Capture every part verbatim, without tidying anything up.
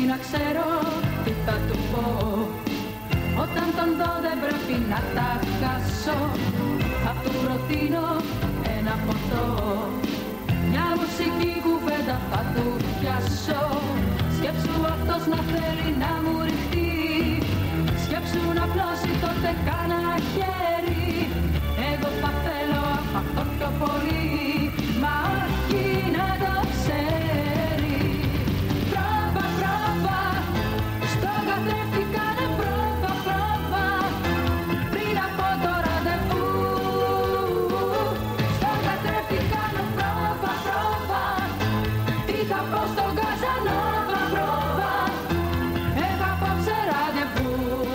να ξέρω τι θα του πω. Όταν τον δω δεν πρέπει να τα χάσω. Θα του προτείνω ένα ποτό, μια μουσική κουβέντα θα του πιάσω. Σκέψου αυτός να θέλει να μου ρηχτεί, σκέψου να πλώσει τότε κάνα χέρι. Εγώ θα θέλω απ' αυτό πιο πολύ, μα όχι να το ξέρει. Πρόβα, πρόβα, στο καθρέφτη κάνε πρόβα, πρόβα, πριν από το ραντεβού. Στο καθρέφτη κάνω πρόβα, πρόβα, τι θα πω στον Καζανόβα, πρόβα, έχω απόψε ραντεβού.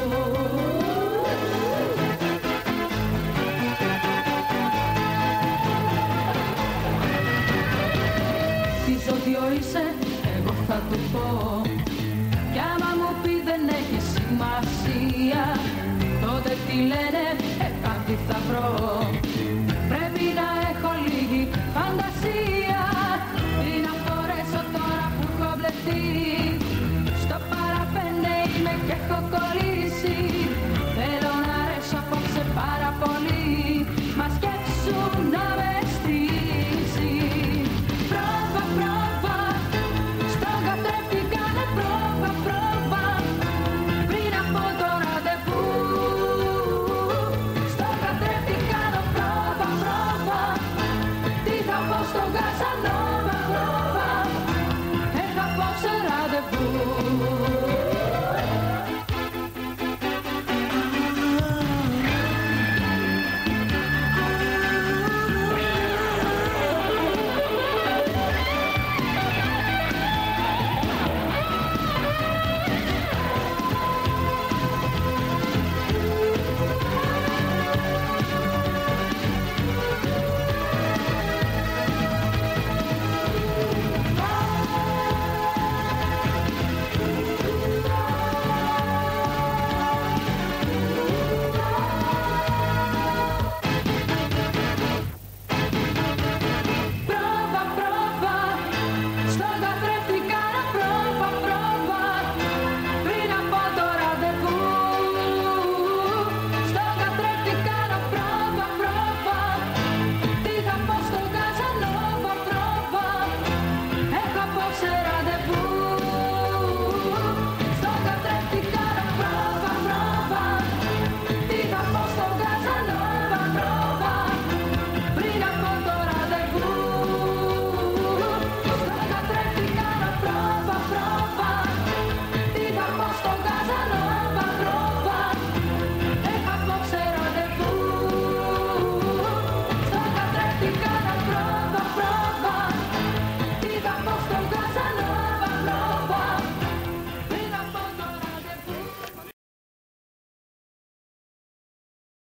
Τι ζώδιο είσαι, εγώ θα του πω, κι άμα μου πει δεν έχει σημασία, τότε τι λένε, ε, κάτι θα βρω. Πρέπει να έχω λίγη φαντασία, ή να φορέσω τώρα που έχω μπλεχτεί.